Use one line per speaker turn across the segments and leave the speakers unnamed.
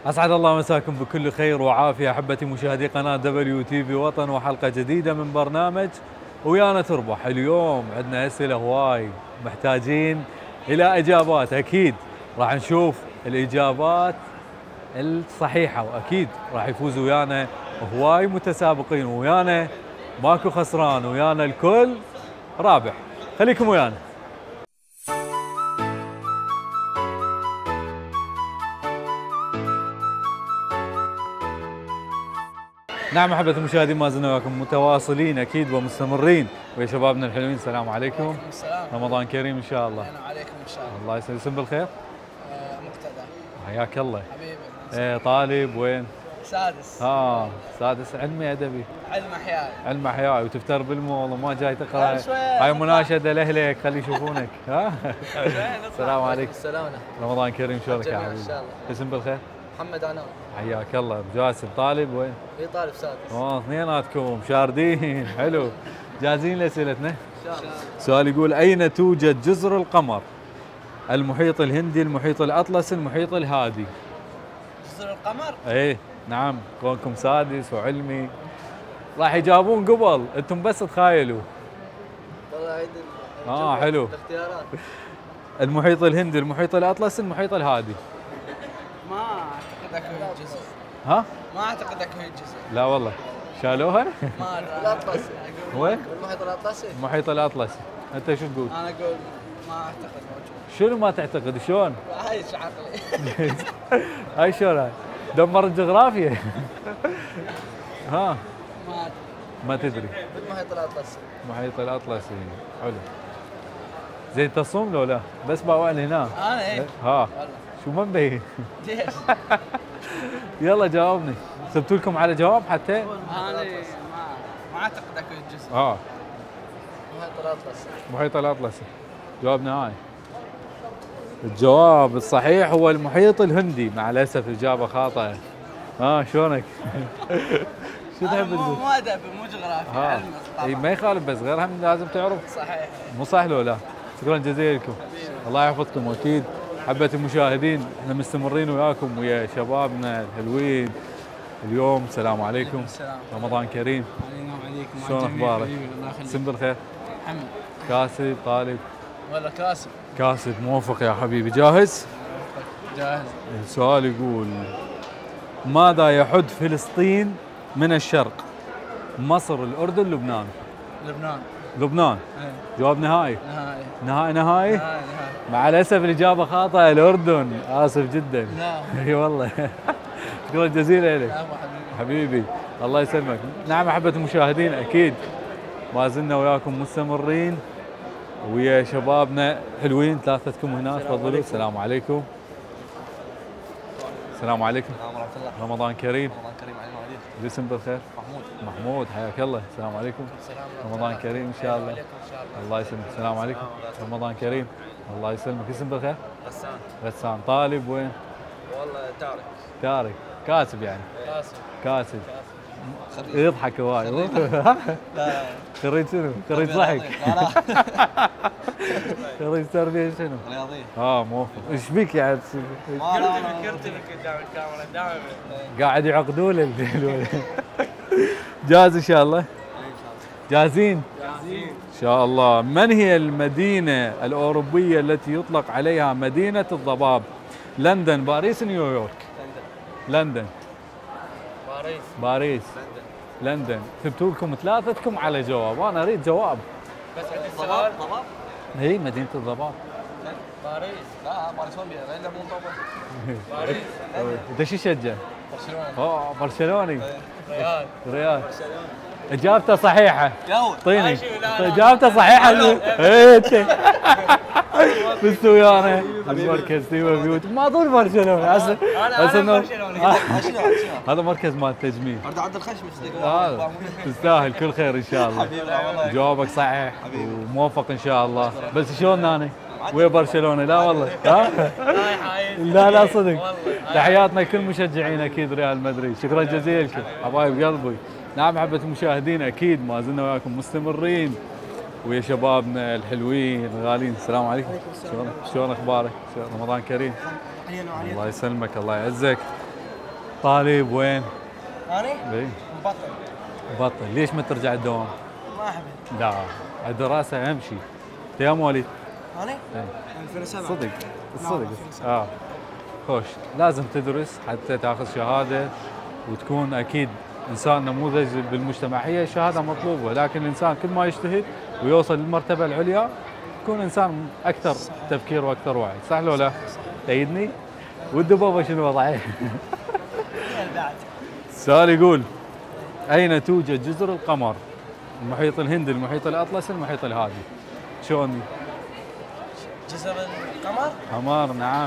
أسعد الله مساكم بكل خير وعافية أحبتي مشاهدي قناة دبليو تي في وطن، وحلقة جديدة من برنامج ويانا تربح. اليوم عندنا أسئلة هواي محتاجين إلى إجابات، أكيد راح نشوف الإجابات الصحيحة، وأكيد راح يفوز ويانا هواي متسابقين، ويانا ماكو خسران، ويانا الكل رابح. خليكم ويانا. نعم احبتي المشاهدين، ما زلنا وياكم متواصلين اكيد ومستمرين ويا شبابنا الحلوين. السلام عليكم.
وعليكم السلام.
رمضان كريم ان شاء الله.
اهلا عليكم ان شاء الله.
الله يسلمك بالخير.
مقتدى.
حياك الله.
حبيبي.
طالب وين؟
سادس.
سادس. علمي ادبي؟
علم احيائي.
علم احيائي. وتفتر بالمول وما جاي تقرا؟
شوية
هاي مناشده لاهلك، خلي يشوفونك. السلام عليكم.
السلام.
رمضان كريم، شلونك يا حبيبي؟
ان شاء الله.
اسم بالخير؟
محمد عنان.
حياك الله. جاسم. طالب وين؟
في طالب سادس.
اثنيناتكم شاردين. حلو. جاهزين لاسئلتنا؟
ان شاء الله.
سؤال يقول: أين توجد جزر القمر؟ المحيط الهندي، المحيط الأطلسي، المحيط الهادي؟
جزر القمر؟
ايه نعم، كونكم سادس وعلمي راح يجاوبون قبل، انتم بس تخايلوا.
والله عيد
حلو.
الاختيارات.
المحيط الهندي، المحيط الأطلسي، المحيط الهادي.
ما اعتقد اكو جزر.
ها؟
ما اعتقد اكو جزر.
لا والله، شالوها؟
ما ادري. الاطلسي.
وين؟
المحيط الاطلسي.
المحيط الأطلسي. انت شو تقول؟
انا اقول ما اعتقد موجود.
شنو ما تعتقد؟ شلون؟
هاي عقلي.
هاي شلون هاي؟ دمر الجغرافيا. ها؟
ما ادري.
ما تدري.
بالمحيط الاطلسي.
المحيط الأطلسي. حلو. زين تصوم لو لا؟ بس باوعن هنا.
انا ايه.
ها.
والله.
شو ما مبين؟
ليش؟
يلا جاوبني. سبت لكم على جواب حتى؟
انا ما اعتقد اكو جزر.
المحيط
الأطلسي.
المحيط الأطلسي. جواب نهائي. الجواب الصحيح هو المحيط الهندي. مع الأسف إجابة خاطئة. شلونك؟ شو تحب تقول؟
مو ادبي، مو جغرافيا، علم طبعا.
اي ما يخالف، بس غير هم لازم تعرف.
صحيح.
مو صح لو لا؟ شكرا جزيلا لكم. الله يحفظكم. واكيد حبة المشاهدين احنا مستمرين وياكم ويا شبابنا الحلوين اليوم. السلام عليكم.
السلام.
رمضان كريم.
علينا وعليكم.
شلون اخبارك؟
الله يخليك.
سم بالخير.
محمد.
كاسب. طالب.
ولا كاسب.
كاسب. موفق يا حبيبي. جاهز؟
جاهز.
السؤال يقول: ماذا يحد فلسطين من الشرق؟ مصر، الأردن، لبنان؟
لبنان.
لبنان.
ايه.
جواب نهائي.
نهائي.
نهائي.
نهائي.
مع الأسف الإجابة خاطئة، الأردن. آسف جدا.
لا.
اي والله. شكرا جزيلا لك.
لا حبيبي.
حبيبي الله يسلمك. نعم أحبة المشاهدين، أكيد ما زلنا وياكم مستمرين ويا شبابنا حلوين. ثلاثتكم هنا، تفضلوا. السلام عليكم. السلام عليكم.
ورحمة الله.
رمضان كريم.
رمضان كريم علينا وعليك.
الاسم بالخير. محمود. حياك الله. السلام عليكم.
السلام.
رمضان كريم ان شاء الله.
عليكم ان شاء الله.
الله يسلمك. السلام عليكم. رمضان كريم. الله يسلمك. اسم بالخير.
غسان.
غسان. طالب وين؟
والله تارك.
تارك. كاسب يعني.
كاسب.
كاسب. يضحك هواي.
لا.
خريج شنو؟ خريج ضحك.
لا.
خريج تربية شنو؟
رياضية.
موفق. ايش بيك يعني؟
فكرت بك قدام الكاميرا دائما.
قاعد يعقدوا له. جاهز ان شاء الله؟ جاهزين؟
جاهزين.
ان شاء الله. من هي المدينة الأوروبية التي يطلق عليها مدينة الضباب؟ لندن، باريس، نيويورك؟ لندن. باريس. لندن. كتبت لكم ثلاثتكم على جواب، انا اريد جواب.
بس عندي السؤال. ضباب.
هي مدينة الضباب.
باريس. لا باريس وين بيها؟ غير مو ضباب. باريس.
انت شو تشجع؟
برشلونة.
برشلوني.
ريال.
ريال. اجابته صحيحه. طيني.
لا.
اجابته صحيحه. انت بس ويانا المركز تيم بيوت ما ظل برشلونه هسه.
انا برشلوني.
هذا مركز مال تجميل.
ارد عبد الخشم.
تستاهل كل خير ان شاء الله. جوابك صحيح وموفق ان شاء الله. بس شلون انا ويا برشلونه؟ لا والله. لا صدق. تحياتنا لكل مشجعين اكيد ريال مدريد. شكرا جزيلا لكم حبايب قلبي. نعم حبة المشاهدين، اكيد ما زلنا وياكم مستمرين ويا شبابنا الحلوين الغالين. السلام عليكم. شلون اخبارك؟ رمضان كريم. الله يسلمك. الله يعزك. طالب وين؟
انا
اي
مبطل.
بطل. ليش ما ترجع الدوام؟
ما احب.
لا الدراسة أهم شيء. أنت يا مواليد؟
انا
إيه.
2007.
صدق الصدق
2007.
خوش لازم تدرس حتى تاخذ شهادة وتكون أكيد إنسان نموذج بالمجتمع. هي شهادة مطلوبة لكن الإنسان كل ما يجتهد ويوصل للمرتبة العليا يكون إنسان أكثر تفكير وأكثر وعي. صح لو لا؟ تأيدني؟ والدبابة شنو وضعه؟
بعد.
السؤال يقول أين توجد جزر القمر؟ المحيط الهندي، المحيط الأطلسي، المحيط الهادي. شلون؟
جزر القمر.
قمر نعم.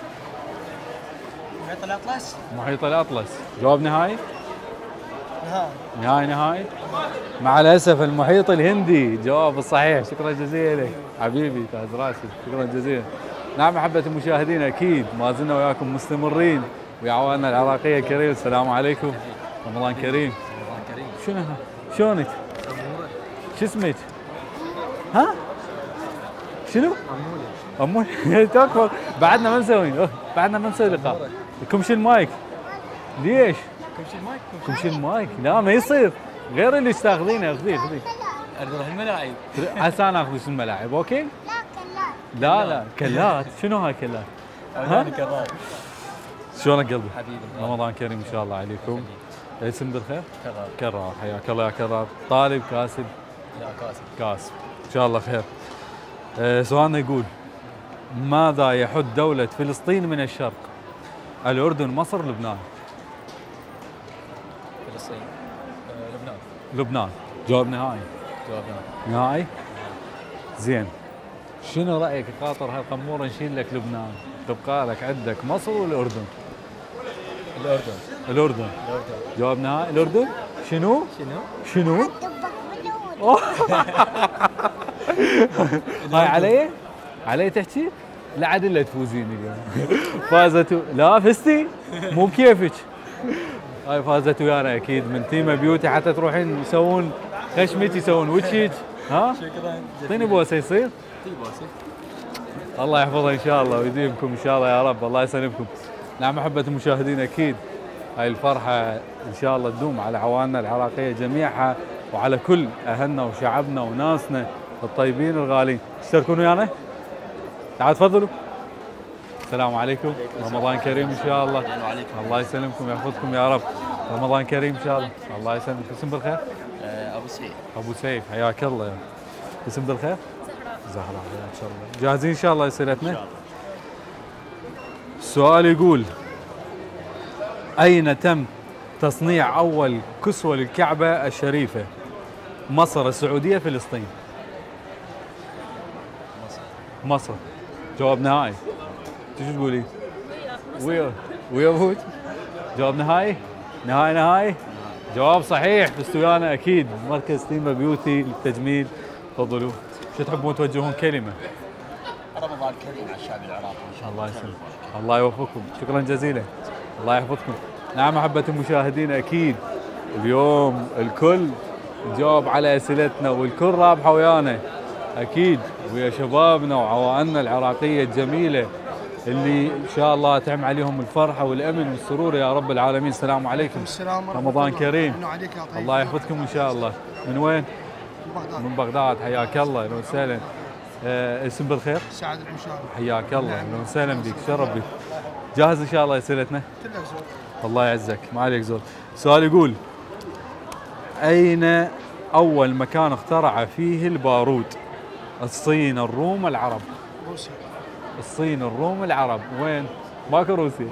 محيط الاطلس.
المحيط الأطلس. جواب نهائي؟
نهائي.
نهائي. مع الأسف المحيط الهندي جواب الصحيح. شكرا جزيلا لك حبيبي تاج راسي، شكرا جزيلا. نعم أحبة المشاهدين أكيد ما زلنا وياكم مستمرين ويا عوائلنا العراقية الكريم. السلام عليكم، رمضان كريم.
رمضان كريم.
شنو شلونك؟ شو اسمك؟ ها؟ شنو؟ أمولي. تكفى بعدنا ما مسوين، بعدنا ما مسوي لقاء. كمشي المايك. ليش؟
كمشي المايك.
كمشي المايك، لا ما يصير، غير اللي تاخذينه خذيه.
اريد اروح الملاعب.
عسى ناخذ الملاعب، اوكي؟
لا كلات.
لا كلات، شنو هاي كلات؟ ها؟
كرار.
شلونك قلبي؟
حبيبي.
رمضان كريم ان شاء الله عليكم. اسم بالخير؟
كرار.
كرار، حياك الله يا كرار. طالب كاسب؟
لا كاسب.
كاسب، ان شاء الله خير. سؤالنا يقول ماذا يحد دولة فلسطين من الشرق؟ الأردن، مصر، لبنان.
فلسطين. لبنان.
لبنان. جواب نهائي.
جوابنا.
نهائي؟ زين. شنو رأيك خاطر هالقمورة نشيل لك لبنان؟ تبقى لك عندك مصر والأردن.
الاردن.
الأردن.
الاردن.
جواب نهائي الأردن؟ شنو؟
شنو؟
شنو؟
دبك بالأول.
هاي علي؟ علي تحكي؟ لا عاد الا تفوزيني فازت لا فزتي؟ مو بكيفك. هاي فازت ويانا اكيد من تيم بيوتي حتى تروحين يسوون خشمك يسوون وجهك. ها؟
شكرا.
اعطيني بوسه يصير؟
بوسه.
الله يحفظها ان شاء الله ويديمكم ان شاء الله يا رب، الله يسلمكم. نعم احبة المشاهدين اكيد هاي الفرحة ان شاء الله تدوم على عوائلنا العراقية جميعها وعلى كل اهلنا وشعبنا وناسنا الطيبين الغالين. تشتركون ويانا؟ تعالوا تفضلوا. السلام عليكم، رمضان كريم ان شاء الله. الله يسلمكم ويحفظكم يا رب. رمضان كريم ان شاء الله. الله يسلمك. اسم بالخير؟
ابو سعيد.
ابو سيف، حياك الله. اسم بالخير؟ زهراء. ان شاء الله. جاهزين ان شاء الله اسئلتنا؟ السؤال يقول اين تم تصنيع اول كسوة للكعبة الشريفة؟ مصر، السعودية، فلسطين. مصر. جواب نهائي. شو تقولي؟ ويا ابوك؟ جواب نهائي؟ نهائي؟ جواب صحيح. فزتوا ويانا اكيد مركز تيم بيوتي للتجميل. تفضلوا. شو تحبون توجهون كلمة؟
رمضان كريم على الشعب العراقي ان شاء الله.
الله يسلمك، الله يوفقكم، شكرا جزيلا، الله يحفظكم. نعم احبة المشاهدين اكيد اليوم الكل جاوب على اسئلتنا والكل رابحه ويانا اكيد ويا شبابنا وعوائلنا العراقيه الجميله اللي ان شاء الله تعم عليهم الفرحه والامن والسرور يا رب العالمين. السلام عليكم.
السلام ورحمة
رمضان
الله.
كريم.
عليك يا طيب.
الله يحفظكم ان شاء الله. من وين؟
بغداد.
من بغداد، حياك الله، اهلا وسهلا. اسم بالخير؟
سعد المشاري.
حياك الله، اهلا وسهلا بك، شرف بك. جاهز ان شاء الله اسئلتنا؟
كلها زود.
الله يعزك، ما عليك زول. السؤال يقول أين أول مكان اخترع فيه البارود؟ الصين، الروم، العرب.
روسيا.
الصين، الروم، العرب. وين؟ ماكو روسيا.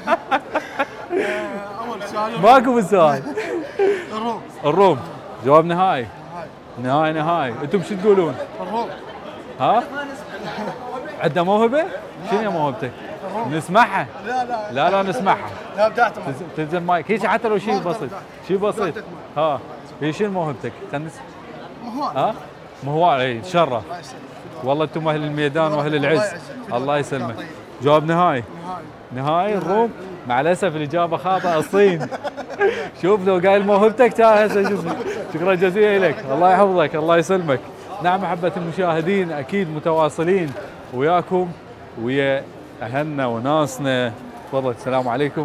اول سؤال
ماكو بالسؤال.
الروم.
الروم. جواب نهائي.
هاي.
نهائي. انتم شو تقولون؟
الروم.
ها؟ عندنا موهبة؟ شنو هي موهبتك؟ نسمعها. لا نسمعها.
لا بدأت معك.
تنزل مايك هيك حتى لو شيء بسيط. شيء بسيط. ها هي شنو موهبتك؟
مهوان.
ها؟ مهوار. اي تشرف.
الله يسلمك.
والله انتم اهل الميدان واهل
الله
العز.
يعزك.
الله يسلمك.
طيب.
جواب نهائي.
نهاية.
نهائي الروم. مع الاسف الاجابه خاطئه، الصين. شوف لو قايل موهبتك تعال هسه شو اسمه. شكرا جزيلا لك، الله يحفظك، الله يسلمك. نعم احبة المشاهدين اكيد متواصلين وياكم ويا اهلنا وناسنا. تفضل. السلام عليكم.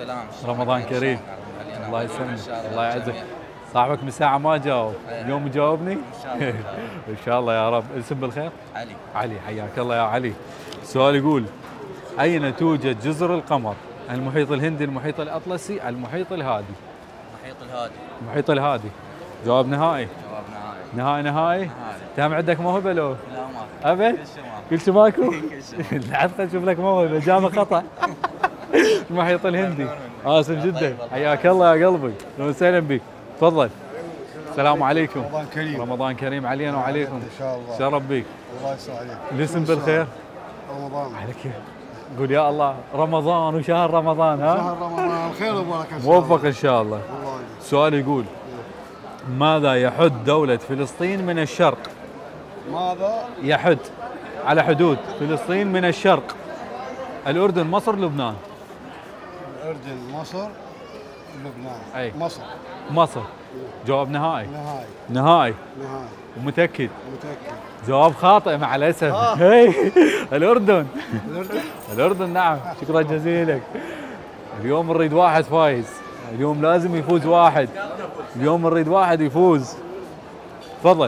السلام.
رمضان كريم. الله يسلمك، الله يعزك. صاحبك من ساعة ما جاوب، اليوم يجاوبني؟
ان شاء الله.
ان شاء الله يا رب. اسم بالخير؟
علي.
علي، حياك الله يا علي. السؤال يقول: أين توجد جزر القمر؟ المحيط الهندي، المحيط الأطلسي، المحيط الهادي؟
المحيط الهادي.
المحيط الهادي. جواب نهائي؟
جواب
نهائي
نهائي.
نهائي؟ تهم عندك موهبة لو؟
لا ما
أبد؟ كل شيء ماكو؟ لحد اشوف لك موهبة، جامع خطأ. المحيط الهندي. آسف جدا، حياك الله يا قلبي، اهلا وسهلا بك، تفضل. السلام عليكم.
رمضان كريم.
رمضان كريم علينا وعليكم.
ان شاء الله.
شرف بك.
الله يسعد عليك.
الاسم بالخير؟
رمضان.
عليك. قول يا الله، رمضان وشهر رمضان، ها؟
شهر رمضان خير وبركه.
موفق ان شاء الله.
والله.
السؤال يقول: ماذا يحد دولة فلسطين من الشرق؟
ماذا؟
يحد على حدود فلسطين من الشرق. الأردن، مصر، لبنان.
الاردن، مصر، لبنان.
أي.
مصر.
مصر. جواب نهائي؟
نهائي.
نهائي.
نهائي.
ومتأكد؟
متاكد.
جواب خاطئ مع الأسف. هي الأردن.
الاردن.
الأردن، نعم. شكرا جزيلا. اليوم نريد واحد فايز، اليوم لازم يفوز واحد، اليوم نريد واحد يفوز. تفضل.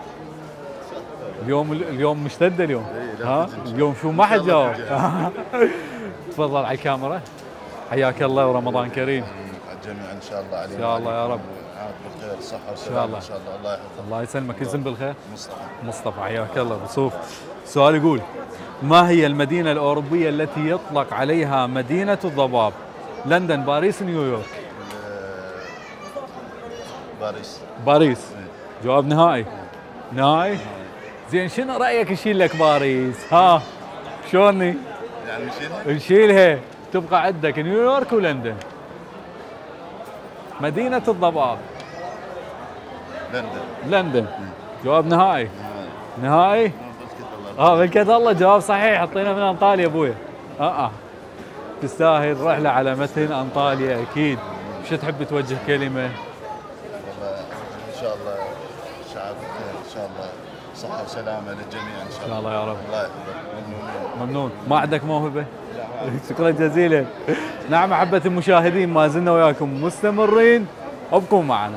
اليوم مشتدة اليوم، ها؟ اليوم شو ما حد جاوب. تفضل على الكاميرا. حياك الله ورمضان كريم.
الجميع ان شاء الله علينا.
ان شاء الله يا رب.
عاد بالخير، الصحة
ان
والسلامة
شاء الله.
ان شاء الله. الله يحفظك.
الله يسلمك. اسم بالخير؟
مصطفى.
مصطفى، حياك الله. بصوف. السؤال يقول: ما هي المدينة الأوروبية التي يطلق عليها مدينة الضباب؟ لندن، باريس، نيويورك؟
باريس.
باريس. جواب نهائي؟ نهائي؟ زين، شنو رأيك نشيل لك باريس؟ ها؟ شلوني؟
يعني نشيلها؟
نشيلها، تبقى عندك نيويورك ولندن. مدينة الضباب.
لندن.
لندن. جواب نهائي؟ نهائي؟ بالكد الله. جواب صحيح، حطينا من انطاليا ابويا. تستاهل رحلة على متن انطاليا اكيد. شو تحب توجه كلمة؟
والله ان شاء الله شعب بخير ان شاء الله، صحة وسلامة للجميع ان شاء
ان
الله.
شاء الله يا رب.
الله يحفظك. ممنونين.
ممنون. ما عندك موهبة؟ شكرا جزيلا. نعم أحبة المشاهدين، ما زلنا وياكم مستمرين، ابقوا معنا.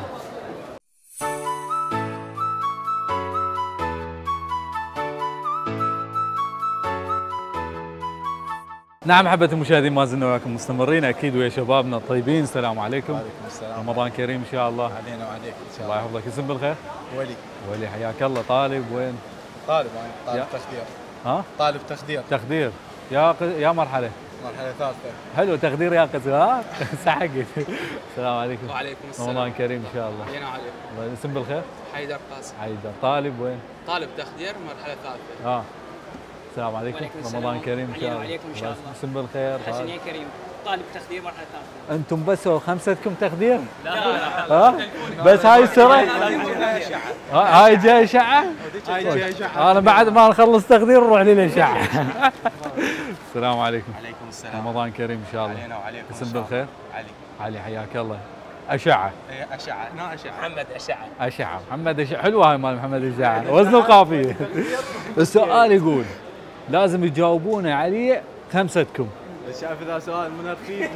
نعم أحبة المشاهدين، ما زلنا وياكم مستمرين أكيد ويا شبابنا الطيبين. السلام عليكم.
وعليكم السلام.
رمضان كريم إن شاء الله.
علينا وعليك ان شاء
الله يحفظك. اسم بالخير؟
ولي.
ولي، حياك الله. طالب وين؟
طالب انا.
يا.
طالب تخدير.
ها؟
طالب تخدير.
تخدير. يا مرحلة.
مرحلة ثالثة.
حلو، تخدير يا قزم، ها؟ سحقت. السلام عليكم.
وعليكم السلام.
رمضان كريم إن شاء الله.
علينا وعليكم.
الله. الاسم بالخير؟
حيدر قاسم.
حيدر. طالب وين؟
طالب تخدير مرحلة ثالثة.
السلام عليكم.
وعليكم
رمضان
السلام.
كريم ان شاء الله.
وعليكم إن شاء الله.
اسم بالخير؟
حسن يا كريم. طالب تخدير مرحلة ثالثة.
انتم بس خمستكم تخدير؟
لا لا.
ها؟ بس هاي السرعة؟ هاي جاي اشعة؟
هاي جاي اشعة.
انا بعد ما نخلص تخدير نروح للاشعة. السلام عليكم.
عليكم السلام.
رمضان كريم ان شاء الله.
علينا وعليكم.
اسم بالخير؟
علي.
علي، حياك الله. اشعة.
ايه اشعة. نا اشعة. محمد اشعة.
اشعة. محمد اشعة. حلوة هاي مال محمد اشعة، وزنه قافية. السؤال يقول: لازم تجاوبون عليه خمستكم.
شايف اذا سؤال من خفيف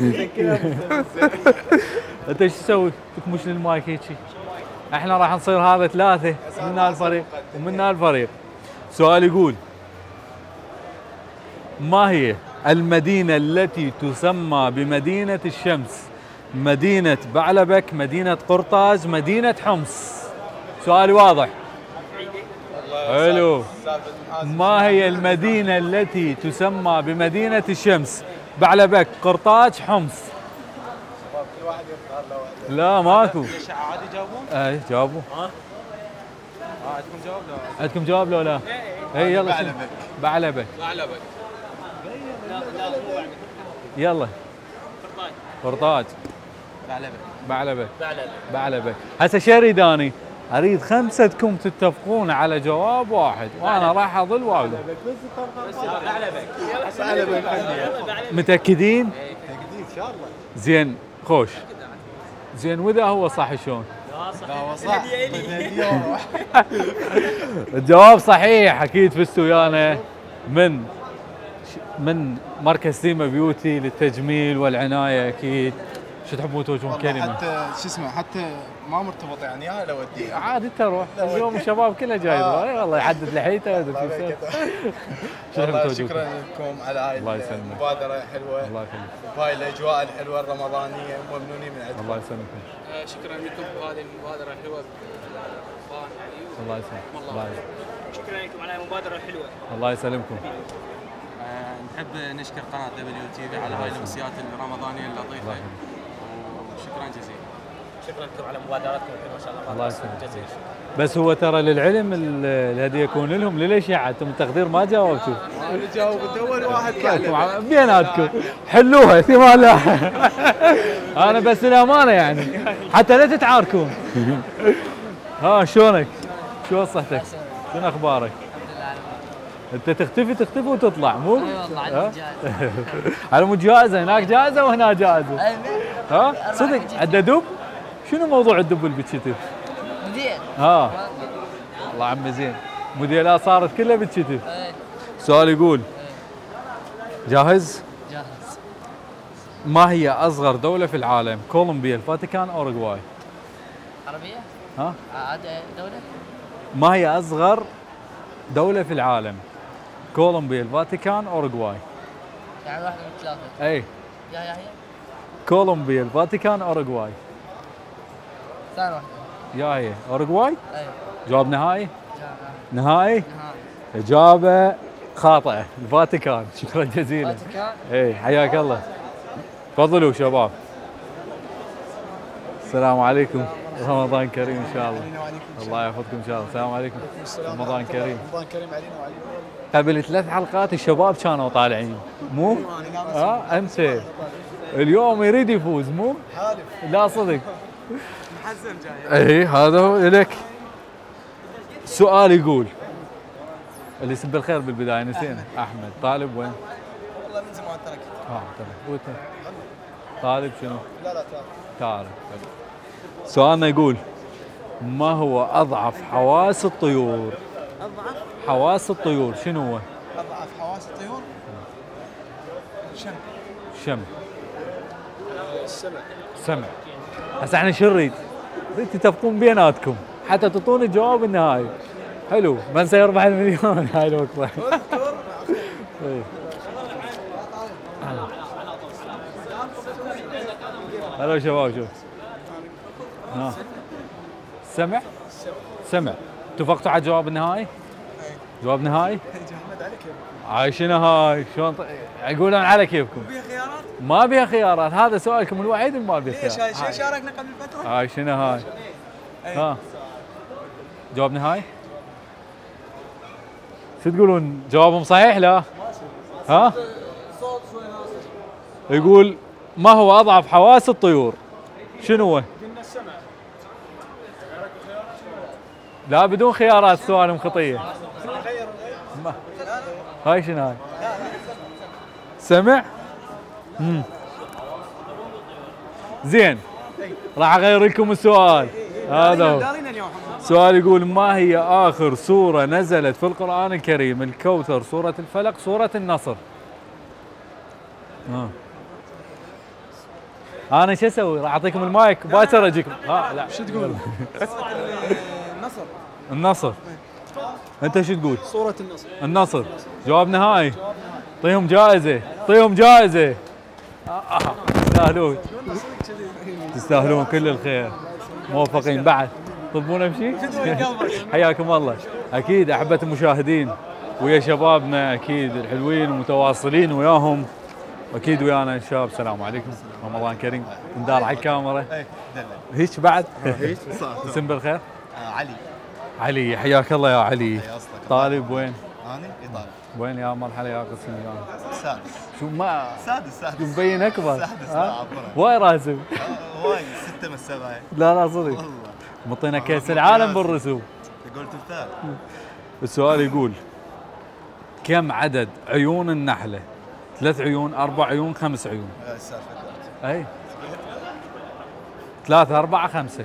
انت ايش تسوي؟ تكمش للمايك هيجي. احنا راح نصير هذا ثلاثة منا الفريق ومنا الفريق. سؤال يقول: ما هي المدينة التي تسمى بمدينة الشمس؟ مدينة بعلبك، مدينة قرطاج، مدينة حمص؟ سؤال واضح. حلو. ما هي المدينة التي تسمى بمدينة الشمس؟ بعلبك، قرطاج، حمص؟ لا ماكو.
اشعة عادي يجاوبون؟
اي جاوبوا.
عندكم جواب لو؟
عندكم جواب لو لا؟ اي يلا.
بعلبك.
بعلبك.
بعلبك.
يلا. قرطاج.
بعلبك.
بعلبك. بعلبك. هسه شريد اني اريد خمستكم تتفقون على جواب واحد وانا راح اظل واقول.
بعلبك.
متاكدين؟
تجديد ان شاء الله.
زين خوش. زين واذا هو صح شلون؟
لا هو صح.
الجواب صحيح، اكيد فزتوا ويانا من من مركز تيما بيوتي للتجميل والعنايه اكيد، شو تحبون توجهون
والله
كلمه؟
حتى شو اسمه حتى ما مرتبط يعني يا لو ودي
عادي انت روح اليوم الشباب كله جاي اي والله يحدد لحيته ويدري شو يسوي. شو تحب
والله
توجهون؟
شكرا لكم على هاي
الله يسلمك.
المبادره حلوه
الله يخليك.
وهاي الاجواء الحلوه الرمضانيه ممنونين من عندكم.
الله يسلمك.
شكرا لكم بهذه المبادرة الحلوة.
الله يسلمك. الله يسلمك.
شكرا لكم على المبادرة الحلوة.
الله يسلمكم.
نحب نشكر قناة دبليو تي في على هاي الأمسيات الرمضانية اللطيفة. وشكرا جزيلا. شكرا لكم على مبادراتكم الحلوة ما شاء الله.
الله يسلمك. بس هو ترى للعلم الهديه يكون لهم، ليش يعني انتم التقدير ما جاوبتوا؟
انا جاوب اول واحد
بيناتكم حلوها ثمان لا. انا بس الامانه يعني حتى لا تتعاركون. ها شلونك؟ شو صحتك؟ شنو اخبارك؟ انت تختفي وتطلع مو؟
اي والله على الجائزة.
على مود جائزه، هناك جائزه وهنا جائزه.
اي
ها صدق عنده دب؟ شنو موضوع الدب اللي بتشتف؟
مدير.
ها الله عمي زين، موديلات صارت كلها بتشتف.
اي
سؤال يقول جاهز؟
جاهز.
ما هي اصغر دوله في العالم؟ كولومبيا، الفاتيكان، اوروغواي؟
عربية؟
ها
عاد دولة؟
ما هي اصغر دوله في العالم؟ كولومبيا، الفاتيكان، اوروغواي؟
يعني واحدة من ثلاثة.
اي
يا هي؟
كولومبيا، الفاتيكان، اوروغواي.
ثاني واحدة.
يا هي اوروغواي؟
اي
جواب نهائي؟
جاهز.
نهائي؟
نهائي.
اجابه خاطئه، الفاتيكان. شكرا جزيلا.
فاتيكان.
اي حياك الله. تفضلوا شباب. السلام عليكم، رمضان كريم ان شاء الله. الله يحفظكم ان شاء الله. السلام عليكم، رمضان كريم.
رمضان كريم علينا وعليكم.
قبل 3 حلقات الشباب كانوا طالعين مو؟ امس اليوم يريد يفوز مو؟
حالف.
لا صدق. محزن جاي. اي هذا هو لك. سؤال يقول اللي يسب الخير بالبدايه نسينا. احمد طالب وين؟
والله من زمان تركت.
ترى وانت طالب شنو؟
لا
تعرف. سؤالنا يقول ما هو اضعف حواس الطيور؟
اضعف
حواس الطيور شنو هو؟
اضعف حواس الطيور.
شم.
السمع.
سمع. هسه احنا شو نريد؟ نريد تتفقون بيناتكم حتى تعطوني الجواب النهائي. حلو، من سيربح المليون هاي الوقفه. إيه. هلا شباب شوف. ها سمع؟ سمع. اتفقتوا على الجواب النهائي؟ جواب نهائي؟ هاي شنو هاي؟ شلون يقولون على كيفكم؟
فيها خيارات؟
ما بيها خيارات، هذا سؤالكم الوحيد اللي ما بيه
ليش
خيارات.
هاي شيء شاركنا قبل فترة؟
هاي شنو هاي؟ ها جواب نهائي؟ شو تقولون؟ جوابهم صحيح لا؟ ها؟ يقول ما هو اضعف حواس الطيور؟ شنو هو؟
قلنا السمع.
لا بدون خيارات، سؤال خطيه. ما- هاي شنو هاي؟ سمع؟ زين راح اغير لكم السؤال. هذا هو
دارينا اليوم.
سؤال يقول ما هي آخر سورة نزلت في القرآن الكريم؟ الكوثر، سورة الفلق، سورة النصر. أنا شو أسوي؟ راح أعطيكم المايك باكر أجيكم. لا
شو تقول؟ النصر.
النصر. أنت شو تقول؟
صورة النصر.
النصر. جواب نهائي. طيهم جائزة، طيهم جائزة. تستاهلون، تستاهلون كل الخير. موفقين بعد. تطلبون بشيء؟ حياكم الله. اكيد احبة المشاهدين ويا شبابنا اكيد الحلوين ومتواصلين وياهم، اكيد ويانا الشباب. السلام عليكم، رمضان كريم. ندار على الكاميرا
اي دلل.
هيك بعد.
هيك صح.
اسم بالخير.
علي.
علي حياك الله يا علي.
أصلك.
طالب وين؟
انا ايطالي.
وين يا مرحلة يا قسم يا
السادس.
شو ما
سادس.
مبين اكبر.
سادس لا عبره.
واي راسم.
وايد 6 من 7.
لا صدق.
والله.
مطينا كاس العالم بالرسوم.
قلت الثالث.
السؤال يقول كم عدد عيون النحلة؟ 3 عيون، 4 عيون، 5 عيون؟
السالفه.
اي 3 4 5.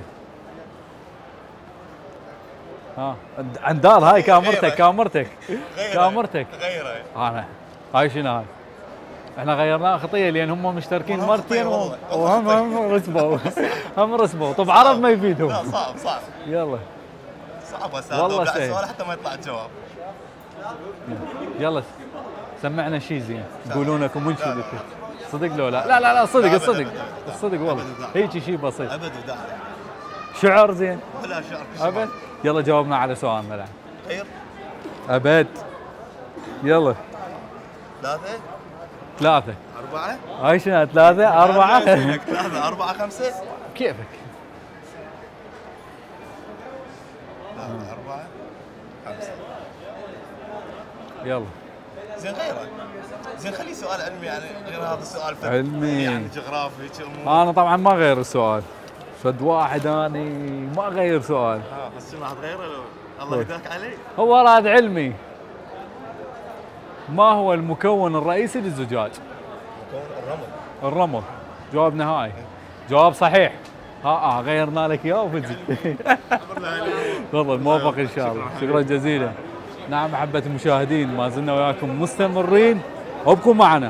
ها عندار هاي كاميرتك.
غيره.
كاميرتك.
غيره.
هاي شنو هاي؟ احنا غيرناها خطيه لان هم مشتركين
والله
مرتين
خطية والله.
وهم رسبوا هم رسبوا. طب عرب ما يفيدهم.
لا صعب
يلا
صعب استاذ.
والله
والله
سهل.
السؤال حتى ما يطلع الجواب.
يلا سمعنا شيء زين يقولونك منشد. صدق لو لا لا لا صدق الصدق الصدق والله هيك شيء بسيط.
ابد وداع.
شعر زين
ولا شعر.
ابد. يلا جاوبنا على سؤالنا الان.
خير.
ابد. يلا
3
3
4
هاي شنو 3 4
3 4 5
كيفك
3 4 5.
يلا
زين غيره. زين خليه سؤال علمي يعني غير هذا السؤال فن.
علمي.
يعني جغرافي هيك امور.
انا طبعا ما غير السؤال فد واحد اني ما غير سؤال.
بس شنو راح تغيره لو الله يهداك علي؟
هو راد علمي. ما هو المكون الرئيسي للزجاج؟
مكون الرمل.
الرمل. جواب نهائي. جواب صحيح. غيرنا لك اياه وفزت. تفضل موفق ان شاء الله. شكرا جزيلا. نعم احبة المشاهدين ما زلنا وياكم مستمرين وابقوا معنا.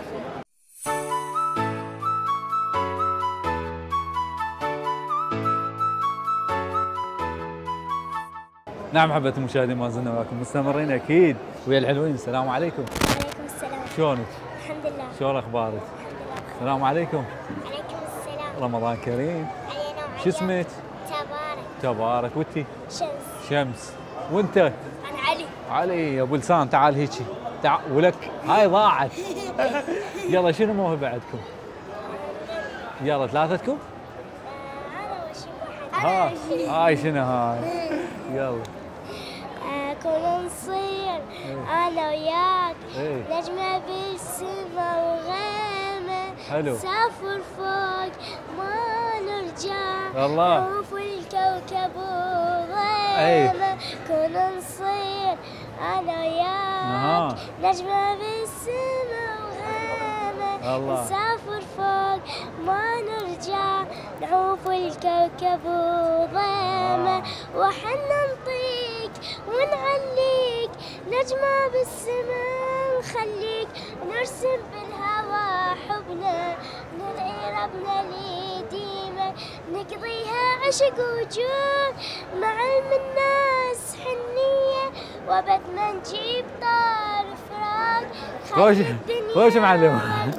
نعم احبة المشاهدين ما زلنا وياكم مستمرين اكيد ويا الحلوين. السلام عليكم.
وعليكم السلام.
شلونك؟
الحمد لله.
شلون اخبارك؟
الحمد لله.
السلام عليكم.
عليكم السلام.
رمضان كريم.
علينا وعليك.
شو اسمك؟
تبارك.
تبارك. وانتي؟
شمس.
شمس. وانت؟
أنا علي.
علي. يا ابو لسان تعال هيجي تعال ولك هاي ضاعت. يلا شنو موهبة عندكم؟ يلا ثلاثتكم؟
أنا وشي واحد.
هاي شنو هاي؟ يلا.
كنا نصير أنا وياك
إيه.
نجمة بالسما وغيمة.
حلو.
نسافر فوق ما نرجع.
الله.
نشوف الكوكب
إيه.
وغيمة. كنا نصير أنا وياك نجمة بالسما وغيمة.
الله.
نسافر فوق ما نرجع. نعوف الكوكب وضيمة. وحنا نطيق ونعليك نجمة بالسماء نخليك. نرسم بالهوى حبنا نرعي ربنا لديمة. نقضيها عشق وجود مع علم الناس حنية. وبد ما نجيب طار فراق
خوش معلم.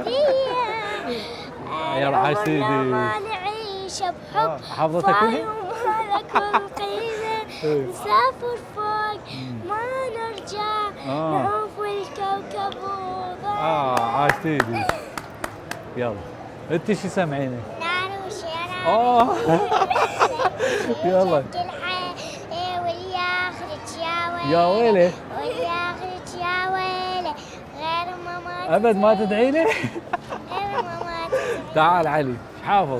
يلا عاشيدي ما نعيش بحب.
حافظتها كلها؟
ما لكم قيمة. نسافر فوق ما نرجع. نعوف الكوكب وضع.
عاشتيدي. يلا انت شو سامعيني؟
نعروش يا
يلا.
والياخرج يا ويلي.
يا ويلي.
والياخرج يا ويلي. غير ما
ابد ما تدعي لي؟
غير ما
تعال علي حافظ.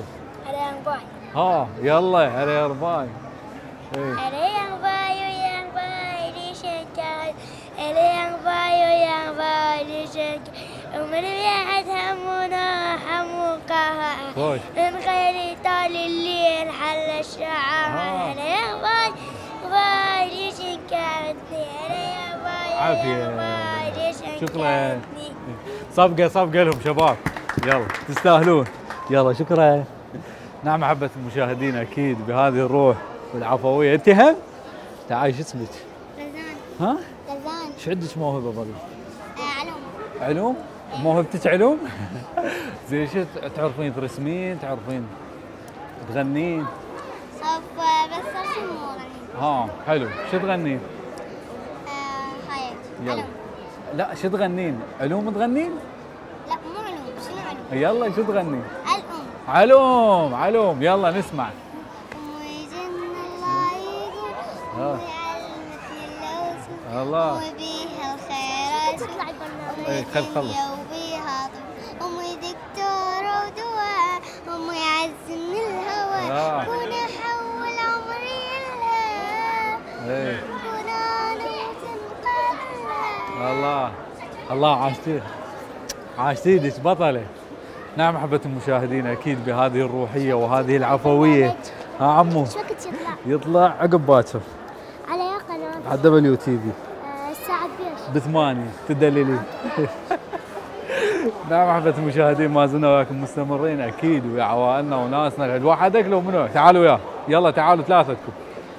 يلا علي يا رباي.
Yang bayu disengkai, yang bayu disengkai. Umur bihat همنا حموقها. من غير طال الليل حل الشعر. yang bayu disengkai.
عافية. شكرا. صفقة لهم شباب. يلا تستاهلون. يلا شكرا. نعم أحبة المشاهدين أكيد بهذه الروح والعفوية. أنت هم؟ تعال شو اسمك؟
غزان.
ها؟
غزان.
شو عندك موهبة برضه؟
علوم.
علوم؟ موهبتك علوم؟ زين شو تعرفين ترسمين؟ تعرفين تغنين؟
بس ارسم وغني.
حلو. شو تغنين؟
هاي.
يلا.
علوم.
لا شو تغنين؟ علوم تغنين؟
لا مو علوم. شنو علوم؟
يلا شو تغنين؟
علوم.
علوم. يلا نسمع. الله.
وبيها الخيرات. تطلع
خلص.
وبيها أمي دكتورة ودواء. أمي عز من الهوى. كون أحول عمري لها. كون أنا تنقلها.
الله عاشتيدك بطلة. نعم أحبة المشاهدين أكيد بهذه الروحية وهذه العفوية. عمو
شو وقت
يطلع عقب باكر
على يا قناة
على دبليو تي في
الساعة بيش
ب8 تدللي. نعم أحبة المشاهدين، ما زلنا وياكم مستمرين أكيد ويا عوائلنا وناسنا. وحدك لو منو؟ تعالوا وياه، يلا تعالوا ثلاثتكم.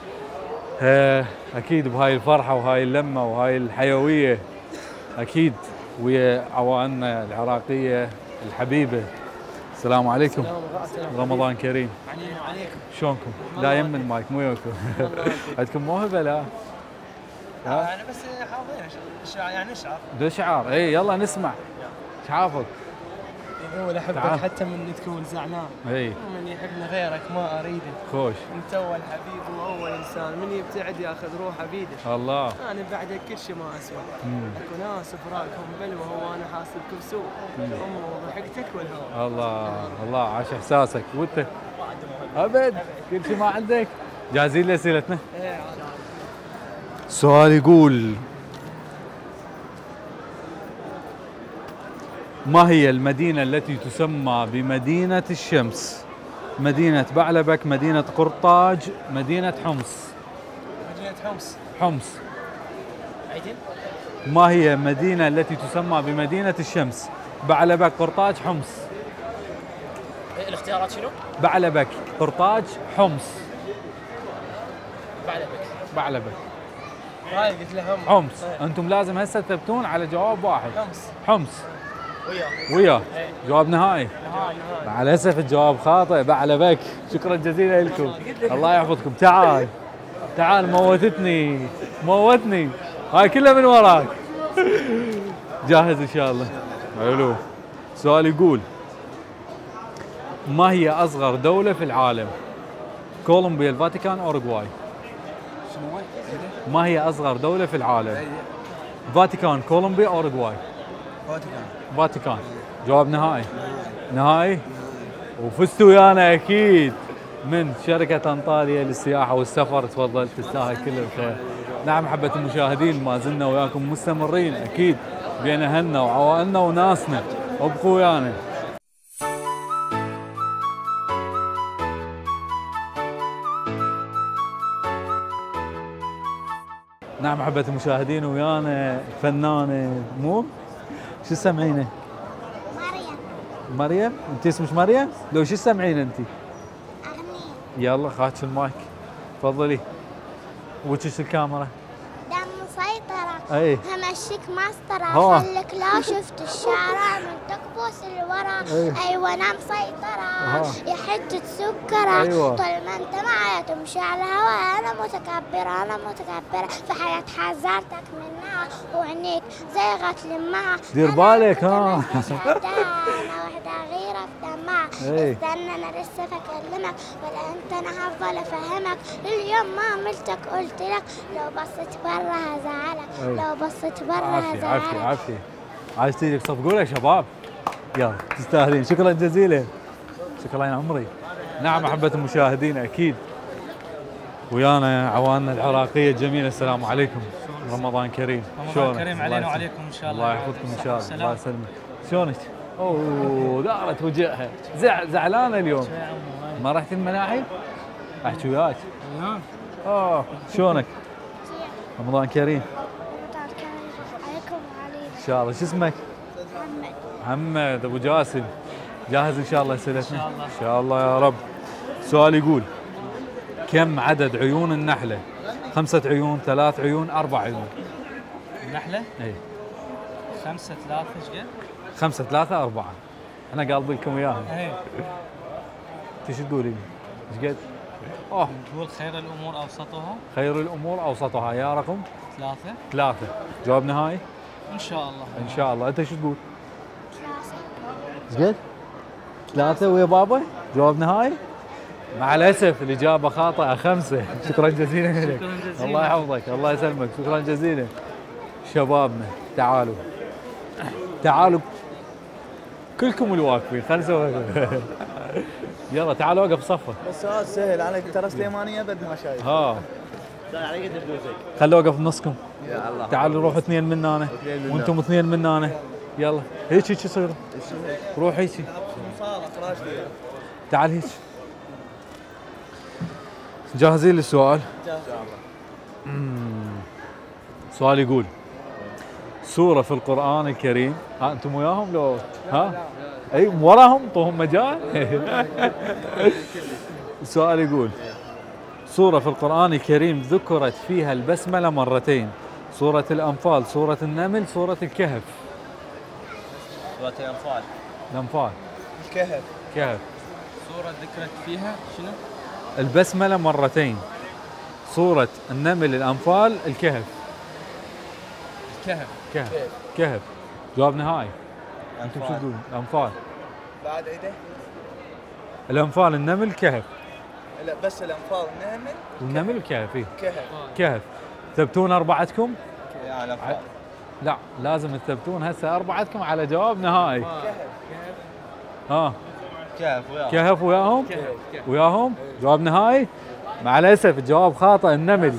أكيد بهاي الفرحة وهاي اللمة وهاي الحيوية أكيد ويا عوائلنا العراقية الحبيبة. السلام عليكم. رمضان كريم.
عليكم.
شلونكم؟ لا يم المايك مو وياكم. عندكم موهبة لا؟
انا بس حافظين يعني نشعر.
ده شعار، اي يلا نسمع. شعافك.
يقول احبك
تعال.
حتى من تكون زعلان.
اي
من يحبني غيرك ما اريده.
خوش.
انت اول حبيب واول انسان، من يبتعد ياخذ روحه بيده.
الله.
انا بعدك كل شيء ما اسوى. اكو ناس فراقهم بلوى وانا حاسبكم سوء. ضحكتك والهوى.
الله الله عاش احساسك. وانت؟ ابد كل شيء ما عندك. جاهزين لاسئلتنا؟
ايه
السؤال يقول: ما هي المدينة التي تسمى بمدينة الشمس؟ مدينة بعلبك، مدينة قرطاج، مدينة حمص.
مدينة حمص.
حمص.
عيدين؟
ما هي المدينة التي تسمى بمدينة الشمس؟ بعلبك، قرطاج، حمص.
الاختيارات شنو؟
بعلبك، قرطاج، حمص.
بعلبك.
بعلبك.
هاي قلت له
حمص. انتم لازم هسه تثبتون على جواب واحد.
حمص.
حمص.
وياه.
وياه. جواب نهائي. مع الاسف الجواب خاطئ. بعلبك. شكرا جزيلا لكم. الله يحفظكم. تعال تعال. موتتني موتني. هاي كلها من وراك. جاهز ان شاء الله. حلو. سؤال يقول: ما هي اصغر دولة في العالم؟ كولومبيا، الفاتيكان، اوروغواي. ما هي اصغر دولة في العالم؟ فاتيكان، كولومبيا، اوروغواي. فاتيكان. جواب نهائي. نهائي. وفزتوا ويانا اكيد من شركة انطاليا للسياحة والسفر. تفضل تستاهل كل الخير. نعم أحبة المشاهدين، ما زلنا وياكم مستمرين اكيد بين اهلنا وعوائلنا وناسنا. ابقوا ويانا. نعم أحبة المشاهدين، ويانا فنانة مو شو تسمعينه؟
مريم.
مريم؟ انت اسمك مريم؟ لو شو تسمعين انت؟
أغنية.
يلا خاتش المايك. تفضلي. وجهك الكاميرا.
دم مسيطرة.
اي.
همشيك مسطرة.
ها.
خليك لو شفت الشارع من تكبس الورا.
أي.
ايوه انا مسيطرة.
ها.
يا حتة سكرة.
أيوة.
طول ما انت معايا تمشي على الهوا. انا متكبرة انا متكبرة. في حياة حذرتك منها وعينيك زيغت لمها.
دير بالك ها.
انا وحدة غيرة في دمها.
أي.
استنى انا لسه بكلمك ولا انت انا هفضل افهمك. اليوم ما عملتك قلت لك لو بصيت برا هزعلك.
أي.
لو بصيت برا
عافية
هزعلك.
عافية عافية. عايز تيجي صفقوا يا شباب. يلا تستاهلين. شكرا جزيلا. شكرا يا عمري. نعم أحبة المشاهدين أكيد ويانا عواننا العراقية الجميلة. السلام عليكم. رمضان كريم.
رمضان كريم علينا وعليكم ان شاء الله.
الله يحفظكم ان شاء الله. الله يسلمك. شلونك؟ اوه دارت وجهها. زعلانة اليوم. ما رحت الملاعب؟ احكي وياك. شلونك؟ رمضان كريم.
رمضان كريم عليكم وعلينا.
ان شاء الله. شو اسمك؟
محمد.
محمد ابو جاسم. جاهز ان شاء الله اسئلتنا؟
إن شاء الله.
ان شاء الله يا رب. السؤال يقول: كم عدد عيون النحلة؟ 5 عيون، 3 عيون، 4 عيون.
النحلة
اي
5 3 ايش قد؟
5 3 4. احنا قالب لكم اياها.
ايه
انت شو تقولين؟ ايش قد؟ اوه
نقول خير الامور اوسطها.
خير الامور اوسطها. يا رقم
3
3. جواب نهائي؟
ان شاء الله.
ان شاء الله. انت شو تقول؟
3.
ايش قد؟ 3 ويا بابا؟ جواب نهائي؟ مع الاسف الاجابه خاطئه. 5. شكرا جزيلا لك.
شكراً جزيلاً.
الله يحفظك. الله يسلمك. شكرا جزيلا. شبابنا تعالوا تعالوا كلكم الواقفين. خلنا نسوي يلا تعالوا وقف صفه.
السؤال سهل، انا ترى سليمانيه بد ما شايف.
ها خلوا وقف بنصكم.
يا الله.
تعالوا روحوا 2 من هنا وانتم 2 من هنا. يلا هيك يصير. روح هيك. تعال هيك. جاهزين للسؤال؟ سؤال يقول: سورة في القرآن الكريم. ها انتم وياهم لو ها؟ اي وراهم طوهم مجال. السؤال يقول سورة في القرآن الكريم ذكرت فيها البسملة مرتين. سورة الأنفال، سورة النمل، سورة الكهف.
سورة الأنفال.
الأنفال.
الكهف.
كهف.
سورة ذكرت فيها شنو؟
البسملة مرتين. سورة النمل، الأنفال، الكهف.
الكهف.
كهف. كهف. جواب نهائي. انتم شو تقولون؟ الأنفال.
بعد عيده.
الأنفال، النمل، كهف.
لا بس الانفال النمل.
والنمل الكهف. إيه.
كهف.
كهف. تثبتون أربعتكم؟
يعني الأنفال.
لا لازم تثبتون هسه أربعتكم على جواب نهائي. ها
كهف وياهم.
كهف وياهم؟ وياهم؟ جواب نهائي؟ مع الأسف الجواب خاطئ، النمل.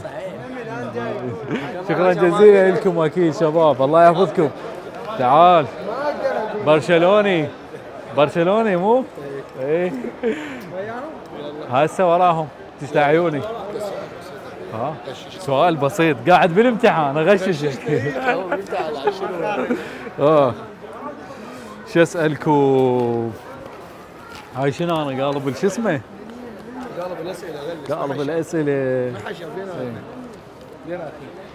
شكرا جزيلا لكم أكيد شباب، الله يحفظكم. تعال برشلوني. برشلوني مو؟ ايه هسه وراهم تشتى عيوني. ها سؤال بسيط، قاعد بالامتحان اغششك. شو اسالكم؟ هاي شنو انا قالب شو اسمه؟
قالب الاسئله.
قالب الاسئله.
محشر بينا.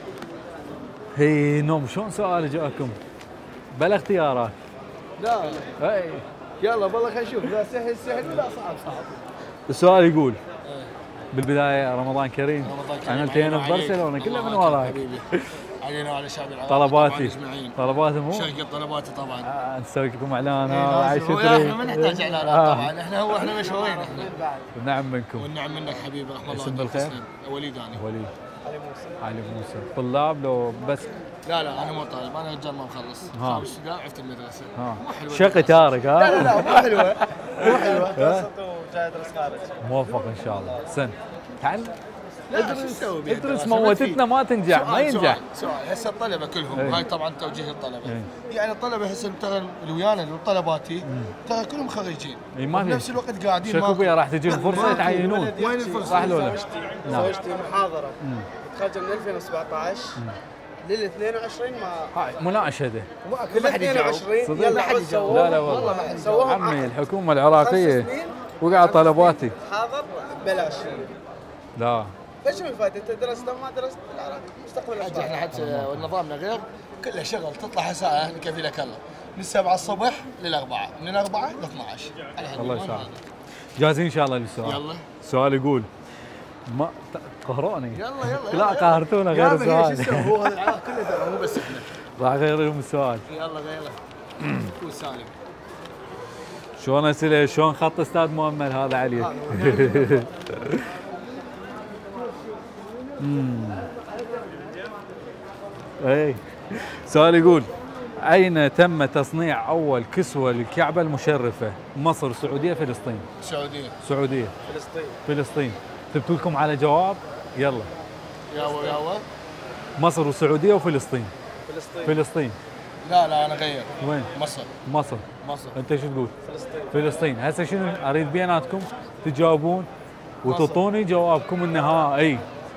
هي نوم شلون سؤال جاكم؟ بلا اختيارات.
لا
اي
يلا والله خلينا نشوف، لا سهل سهل ولا صعب صعب.
السؤال يقول بالبدايه رمضان كريم. انا التقينا ببرشلونه كلها من وراك.
علينا وعلى شعب العراق
طلباتي طلباتي مو؟
شركه طلباتي طبعا.
نسوي لكم اعلان.
احنا ما نحتاج اعلانات طبعا، احنا مشهورين احنا.
والنعم منكم.
والنعم منك حبيبي، رحم الله
اسم بالخير؟
وليد انا.
وليد. علي موسى. طلاب لو بس؟
لا انا مو طالب، انا رجال ما مخلص. خامس ابتدائي عرفت المدرسه.
شقي تارك. ها
لا مو حلوه مو حلوه.
وجاي ادرس خارج.
موفق ان شاء الله. سن تعال ادرس.
موتتنا
موتتنا ما تنجح ما ينجح.
سؤال هسه الطلبه كلهم هاي طبعا توجيه الطلبه. يعني الطلبه هسه ترى اللي ويانا والطلباتي ترى كلهم خريجين.
بنفس
الوقت قاعدين
شكو بيا راح تجيهم فرصه يتعينون.
وين الفرصه؟
صح ولا لا؟
زوجتي محاضره متخرجه من 2017 لل 22 ما
مناشده.
لل 22 يلا حد يجاوب.
لا والله
ما حد سواهم.
عمي الحكومه العراقيه وقع طلباتي.
حاضر بلاش.
لا
فشو الفائده؟ انت درست ما درست العراق مستقبل
احنا حتى نظامنا غير كله شغل، تطلع ساعه نكفي لك الله من 7 الصبح للأربعة، من 4 ل 12.
الله يسعدك. جاهزين ان شاء الله للسؤال؟
يلا.
السؤال يقول ما قهروني.
يلا
لا قهرتونا غير السؤال.
هو هذا العراق كله ترى مو بس احنا.
راح اغير لهم السؤال.
يلا غيره. كون سالم.
شلون اسئله؟ شلون خط استاذ مؤمل هذا علي؟ اي سؤال يقول اين تم تصنيع اول كسوه للكعبه المشرفه؟ مصر، السعوديه، فلسطين؟ السعوديه. فلسطين. تبتوا لكم على جواب؟ يلا.
ياوا
مصر والسعوديه وفلسطين. فلسطين.
لا انا غير.
وين؟
مصر.
انت شو تقول؟ فلسطين. هسه شنو اريد بيناتكم تجاوبون وتعطوني جوابكم النهائي.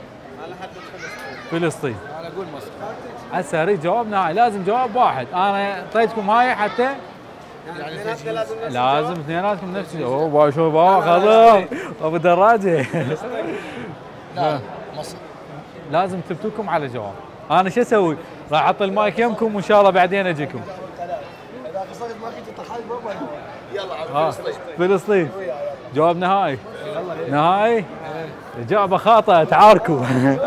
فلسطين.
انا اقول مصر.
هسه اريد جواب نهائي، لازم جواب واحد. انا اعطيتكم هاي حتى
يعني
لازم اثنيناتكم نفس الجواب. اوه شوف خلاص ابو دراجه.
لا مصر.
لازم تبتوكم على جواب. انا شو اسوي؟ راح احط المايك يمكم وان شاء الله بعدين اجيكم.
اذا قصرت ما كنت تحل بابا. يلا
عم فلسطين. جواب نهائي. نهائي. اجابه خاطئه، تعاركوا.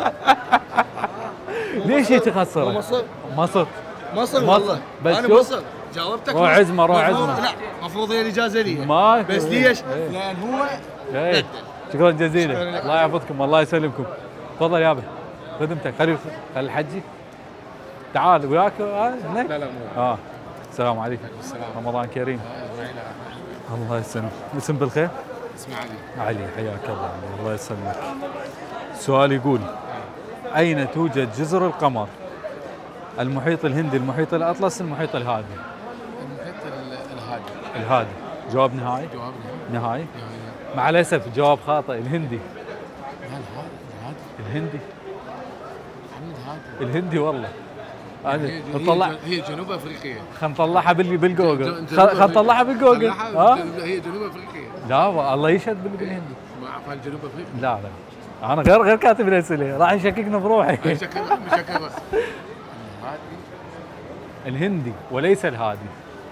ليش يتخسر؟
مصر والله.
بس
انا
شوف.
مصر جاوبتك.
روح عزمه روح عزمه.
لا المفروض هي الاجازه لي.
ما
بس ليش؟ لان هو
بدل. شكرا جزيلا. الله يحفظكم الله يسلمكم. تفضل يابا خدمتك. خلي الحجي تعال وياك. لا مو. السلام عليكم. رمضان كريم. الله يسلمك. اسم بالخير؟
اسمي
علي. حياك الله. الله يسلمك. السؤال يقول أين توجد جزر القمر؟ المحيط الهندي، المحيط الأطلسي، المحيط الهادي؟
المحيط
الهادي. جواب نهائي؟ نهائي؟ مع الأسف جواب خاطئ. الهندي. الهندي. الهندي والله. نطلع
هي جنوب افريقيا.
خلينا نطلعها بالجوجل. خلينا نطلعها بالجوجل. ها
هي جنوب افريقيا.
لا الله يشهد بالهندي.
ما اعرف هل جنوب افريقيا.
لا انا غير كاتب الاسئله راح يشككنا بروحي.
مشكل بس.
الهندي وليس الهادي.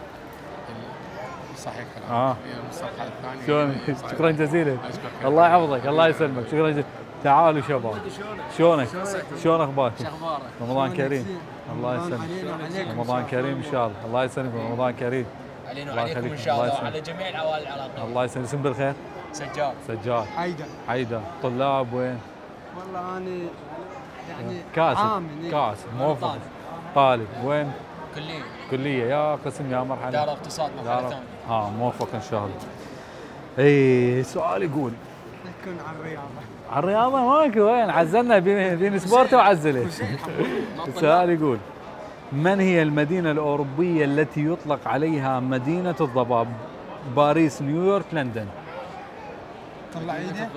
صحيح كلام. الصفحه الثانيه.
شكرا جزيلا. الله يحفظك الله يسلمك شكرا جزيلا. تعالوا شباب شلونك؟ شلون اخباركم؟ رمضان كريم الله يسلمك. رمضان كريم ان شاء الله الله يسلمكم رمضان كريم.
علينا وعليكم ان شاء الله وعلى جميع العوائل العراقيه.
الله يسلمك. اسم بالخير؟ سجاد. حيدر. طلاب وين؟
والله انا يعني
كاسب موفق. طالب وين؟ كليه يا قسم يا مرحله.
دار اقتصاد مرحله ثانيه.
موفق ان شاء الله. اي سؤال يقول
تكون على الرياضه.
على الرياضه ماكو وين عزلنا بين سبورت وعزله. السؤال يقول من هي المدينه الاوروبيه التي يطلق عليها مدينه الضباب؟ باريس نيويورك لندن.
طلع عيده.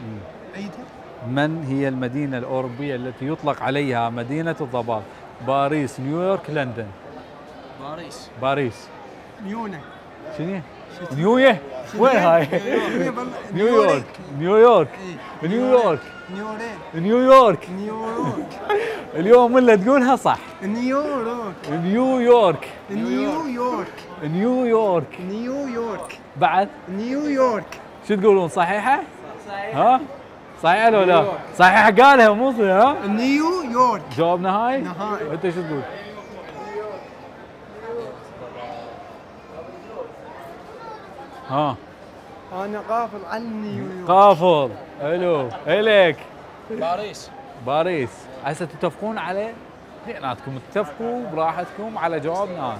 من هي المدينه الاوروبيه التي يطلق عليها مدينه الضباب؟ باريس نيويورك لندن. باريس.
نيونة.
شنو؟ نيويه؟ وين هاي؟ نيويورك. اليوم اللي تقولها صح. نيويورك. بعد؟
نيويورك.
شو تقولون صحيحة؟ ها؟ صحيحة لو لا؟ صحيحة قالها مو ها؟
نيويورك.
جواب نهائي؟
نهائي.
انت شو تقول؟ ها
انا قافل عن نيويورك.
قافل حلو الك.
باريس.
هسه تتفقون على اثنيناتكم اتفقوا براحتكم على جواب نهائي.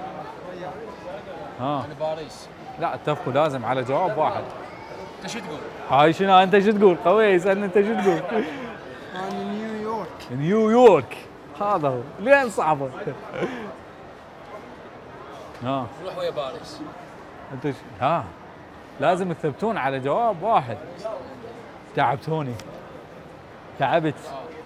انا باريس.
لا اتفقوا لازم على جواب واحد.
انت شو تقول؟
هاي شنو انت شو تقول؟ قوي يسالني انت شو تقول؟
انا
نيويورك. هذا هو لين صعبه.
روح ويا باريس.
انت لازم تثبتون على جواب واحد. تعبتوني. تعبت.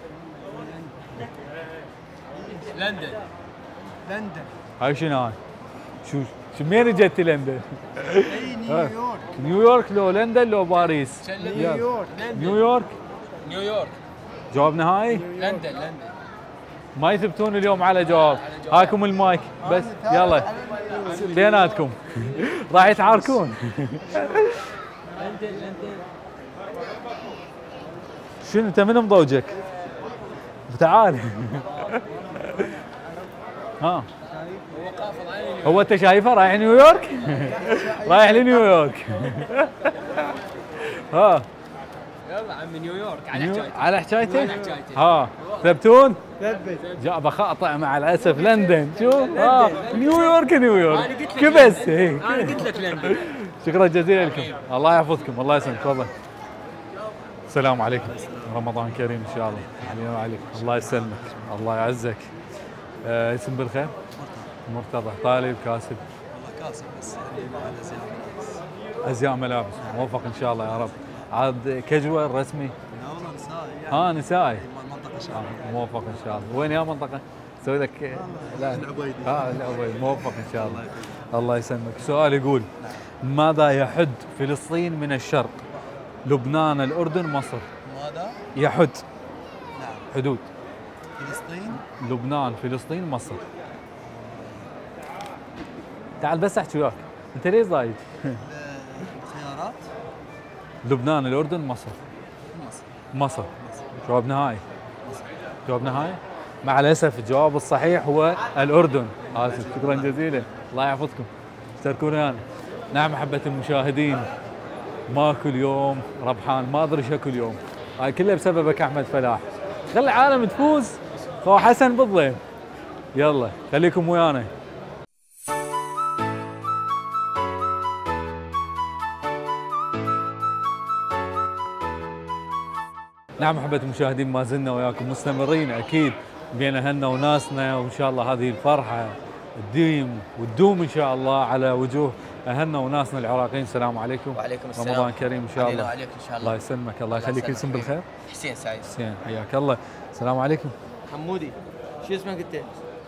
لندن.
هاي شنو هاي؟ شو منين اجت لندن؟
نيويورك.
نيويورك لو لندن لو باريس؟ نيويورك. جواب نهائي؟
لندن.
ما يثبتون اليوم على جواب. هاكم المايك بس يلا بيناتكم. راح يتعاركون. شنو انت من مضوجك؟ تعال. هو انت شايفه رايح نيويورك؟ رايح لنيويورك.
يلا عمي نيويورك
على حكايتك. ثبتون؟ جاب خاطئ مع الاسف لندن. شوف نيويورك كبس.
انا قلت لك لندن.
شكرا جزيلا لكم الله يحفظكم الله يسلمك. تفضل. السلام عليكم رمضان كريم ان شاء الله. علينا وعليك الله يسلمك الله يعزك. اسم بالخير؟ مرتضى. طالب كاسب؟
والله كاسب بس
ازياء ملابس. موفق ان شاء الله يا رب. عاد كاجوال رسمي؟
لا والله نسائي.
نسائي.
المنطقه
موفق ان شاء الله. وين يا منطقه؟ اسوي لك
العبيدي.
العبيدي. موفق ان شاء الله. الله يسلمك. سؤال يقول ماذا يحد فلسطين من الشرق؟ لبنان الاردن مصر.
ماذا؟
يحد.
نعم.
حدود.
فلسطين.
لبنان فلسطين مصر. تعال بس احكي وياك انت ليش ضايج؟
خيارات.
لبنان الاردن مصر. مصر. جواب نهائي. جواب نهائي. مع الاسف الجواب الصحيح هو الاردن. اسف. شكرا جزيلا الله يحفظكم. اشتركونا يعني. نعم احبه المشاهدين ما كل يوم ربحان ما ادري شو كل يوم. هاي كلها بسببك احمد فلاح. خلي العالم تفوز. خو حسن بالضيم. يلا خليكم ويانا. نعم احبة المشاهدين ما زلنا وياكم مستمرين اكيد بين اهلنا وناسنا وان شاء الله هذه الفرحة تديم وتدوم ان شاء الله على وجوه اهلنا وناسنا العراقيين. السلام عليكم.
وعليكم السلام.
رمضان كريم ان شاء الله.
وعليكم ان شاء الله.
الله يسلمك الله يخليك. اسم بالخير؟
حسين سعيد.
حسين حياك الله. السلام عليكم.
حمودي. شو اسمك انت؟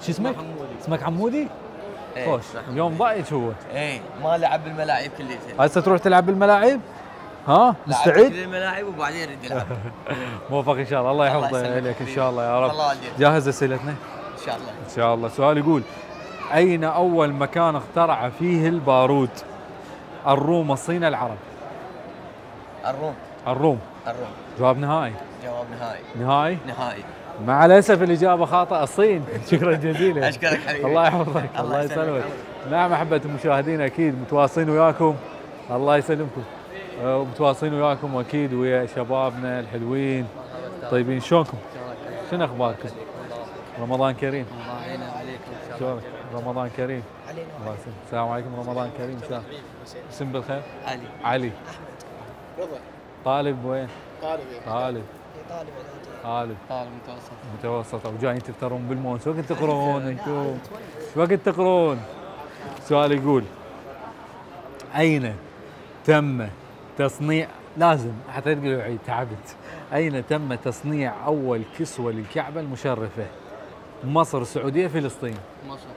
شو اسمك؟
حمودي.
اسمك عمودي؟
إيه،
خوش
اسمه
اليوم ضايج هو.
ايه ما لعب بالملاعب كليتها.
هسه تروح تلعب بالملاعب؟ ها
لعب
مستعد؟
كل الملاعب وبعدين يرد يلعب.
موفق ان شاء الله، الله
الله
يحفظه
يسلمك
لك ان
حبيبي.
شاء الله يا رب.
الله والديك.
جاهز اسئلتنا؟
ان شاء الله.
ان شاء الله. سؤال يقول: اين اول مكان اخترع فيه البارود؟ الروم، الصين، العرب؟
الروم.
الروم.
الروم.
جواب نهائي.
جواب نهائي.
نهائي؟
نهائي.
مع الاسف الاجابه خاطئه، الصين. شكرا جزيلا.
اشكرك حبيبي.
الله يحفظك. الله يسلمك. نعم احبه المشاهدين، اكيد متواصلين وياكم. الله يسلمكم. متواصلين وياكم واكيد ويا شبابنا الحلوين. طيبين، شلونكم؟ شنو اخباركم؟ رمضان كريم.
الله يعيننا عليكم ان شاء
شلونك؟ رمضان كريم. الله يسلمك. السلام عليكم، رمضان كريم. ان شاء الله. اسم بالخير؟
علي.
علي.
رضا.
طالب وين؟
طالب
طالب.
طالب
طالب.
طالب متوسط.
متوسط. وجايين تفترون بالمون، شو وقت تقرون انتم؟ شو وقت تقرون؟ سؤال يقول: أين تم تصنيع، لازم حتى تقولوا عيد تعبت، أين تم تصنيع أول كسوة للكعبة المشرفة؟ مصر، السعودية، فلسطين؟
مصر.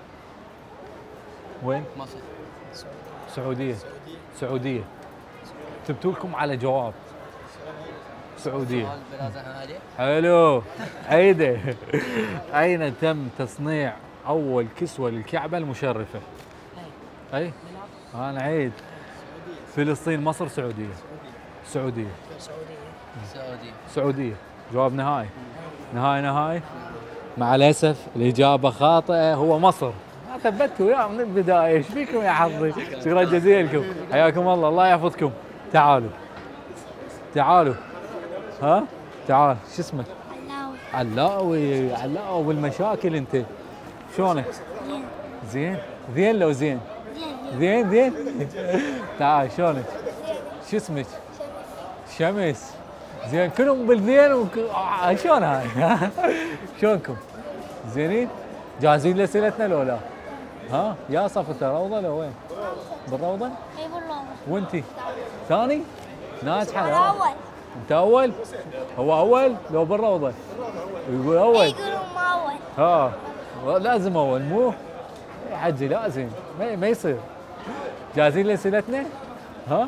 وين؟
مصر.
سعودية. سعودية. كتبتوا لكم على جواب. سعودية.
سؤال بلا زحمة عليه.
حلو. عيده. أين تم تصنيع أول كسوة للكعبة المشرفة؟ أي؟ أنا عيد. فلسطين، مصر، سعودية. سعودية.
سعودي.
سعودية. جواب نهائي. نهائي نهائي. مع الأسف الإجابة خاطئة، هو مصر. ما ثبتوا وياه من البداية، ايش فيكم يا حظي؟ شكرا جزيلا لكم، حياكم الله، الله يحفظكم. تعالوا. تعالوا. ها؟ تعال، شو اسمك؟ علاوي. علاوي بالمشاكل انت. شلونك؟ زين. زين لو زين؟ زين زين. تعال، شلونك؟ شو اسمك؟ شمس. زين، كلهم بالزين شلون هاي؟ شلونكم؟ زينين؟ جاهزين لاسئلتنا لو لا؟ ها؟ يا صفة روضة لو وين؟ بالروضة؟
اي بالله.
وانتي؟ ثاني؟ ناجحة؟
انا
لا؟
اول.
انت اول؟ هو اول لو بالروضة؟ يقول اول.
يقولون ما اول.
ها لازم اول مو؟ يا حجي لازم، ما يصير. جاهزين لاسئلتنا؟ ها؟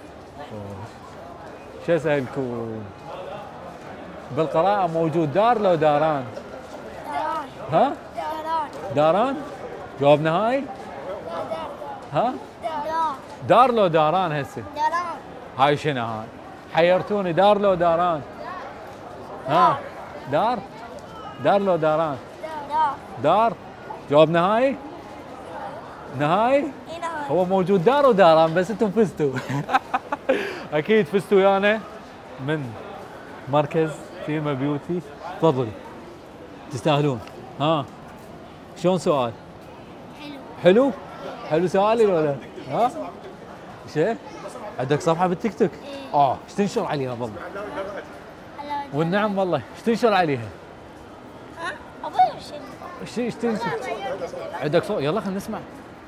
شو اسالكم؟ بالقراءة موجود دار لو داران؟
داران.
ها؟
داران.
داران؟ جواب نهائي؟ ها؟
دار.
دار لو داران هسه؟
داران.
هاي شنو هاي؟ حيرتوني، دار لو داران؟ ها؟ دار؟ دار لو داران؟
دار.
دار؟ جواب نهائي؟ نهائي؟
اي نهار.
هو موجود دار وداران، بس انتم فزتوا. اكيد فزتوا ويانا من مركز تيما بيوتي. تفضلوا، تستاهلون. ها؟ شلون سؤال؟ حلو؟ حلو سؤالي ولا؟ ها؟ شيء؟ عندك صفحة بالتيك توك؟ ايش تنشر عليها والله؟ والنعم والله، ايش تنشر عليها؟
ها؟ ابوي شنو؟
ايش تنشر؟ عندك صوت؟ يلا خلينا نسمع.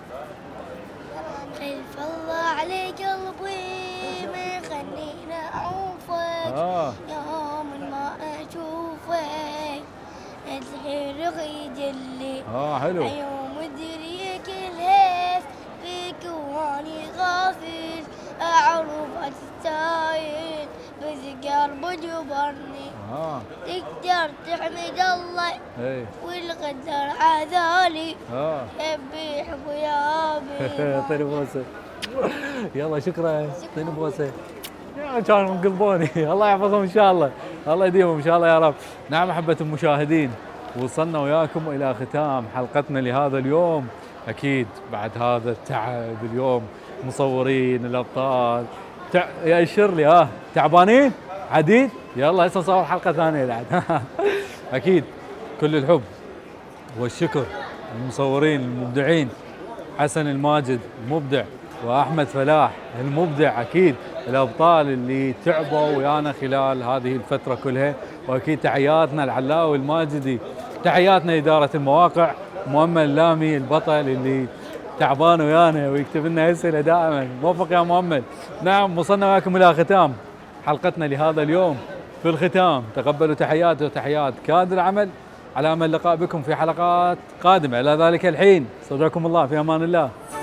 خلف الله عليك قلبي ما خلينا اعوفك. يوم ما اشوفك الحرق يجلي.
حلو.
يوم ادريك الهيف فيك واني غافل اعرف تستاهل بس قلب جبرني. تقدر تحمد الله والقدر عذالي. حبي حبي يا ابي.
اعطيني بوسه. يلا شكرا، اعطيني بوسه. كانوا مقلبوني. الله يحفظهم ان شاء الله، الله يديمهم ان شاء الله يا رب. نعم احبة المشاهدين، وصلنا وياكم الى ختام حلقتنا لهذا اليوم. اكيد بعد هذا التعب اليوم، مصورين الابطال يأشر لي تعبانين عديد. يلا هسه نصور حلقه ثانيه بعد. اكيد كل الحب والشكر للمصورين المبدعين، حسن الماجد المبدع واحمد فلاح المبدع، اكيد الابطال اللي تعبوا ويانا خلال هذه الفتره كلها. واكيد تحياتنا العلاوي الماجدي، تحياتنا اداره المواقع، مؤمل اللامي البطل اللي تعبان ويانا ويكتب لنا اسئله دائما. موفق يا مؤمل. نعم، وصلنا وياكم الى ختام حلقتنا لهذا اليوم. في الختام تقبلوا تحياتي وتحيات كادر العمل على امل اللقاء بكم في حلقات قادمه، الى ذلك الحين استودعكم الله في امان الله.